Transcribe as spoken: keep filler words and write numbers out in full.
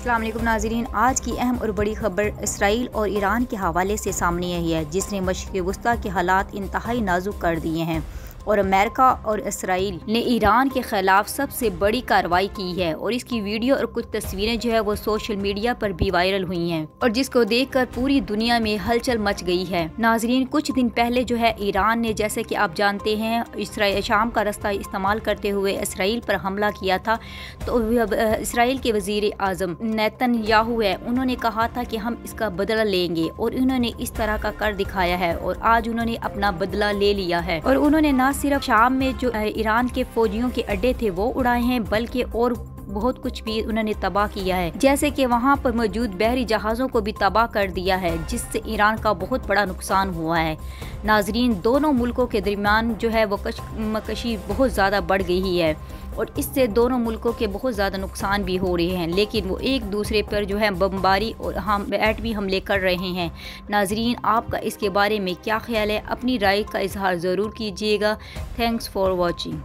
अस्सलाम वालेकुम नाज़रीन, आज की अहम और बड़ी खबर इसराइल और ईरान के हवाले से सामने आई है, जिसने मशरिक़ वस्ता के हालात इंतहाई नाजुक कर दिए हैं और अमेरिका और इसराइल ने ईरान के ख़िलाफ़ सबसे बड़ी कार्रवाई की है। और इसकी वीडियो और कुछ तस्वीरें जो है वो सोशल मीडिया पर भी वायरल हुई हैं और जिसको देखकर पूरी दुनिया में हलचल मच गई है। नाजरीन, कुछ दिन पहले जो है ईरान ने, जैसे कि आप जानते हैं, इसराइल शाम का रास्ता इस्तेमाल करते हुए इसराइल पर हमला किया था। तो इसराइल के वज़ीर आज़म नेतन्याहू है, उन्होंने कहा था कि हम इसका बदला लेंगे और उन्होंने इस तरह का कर दिखाया है और आज उन्होंने अपना बदला ले लिया है। और उन्होंने ना सिर्फ शाम में जो ईरान के फौजियों के अड्डे थे वो उड़ाए हैं, बल्कि और बहुत कुछ भी उन्होंने तबाह किया है, जैसे कि वहां पर मौजूद बहरी जहाज़ों को भी तबाह कर दिया है, जिससे ईरान का बहुत बड़ा नुकसान हुआ है। नाजरीन, दोनों मुल्कों के दरमियान जो है वो कशी बहुत ज़्यादा बढ़ गई है और इससे दोनों मुल्कों के बहुत ज़्यादा नुकसान भी हो रहे हैं, लेकिन वो एक दूसरे पर जो है बमबारी और हम एटमी हमले कर रहे हैं। नाजरीन, आपका इसके बारे में क्या ख्याल है? अपनी राय का इजहार ज़रूर कीजिएगा। Thanks for watching.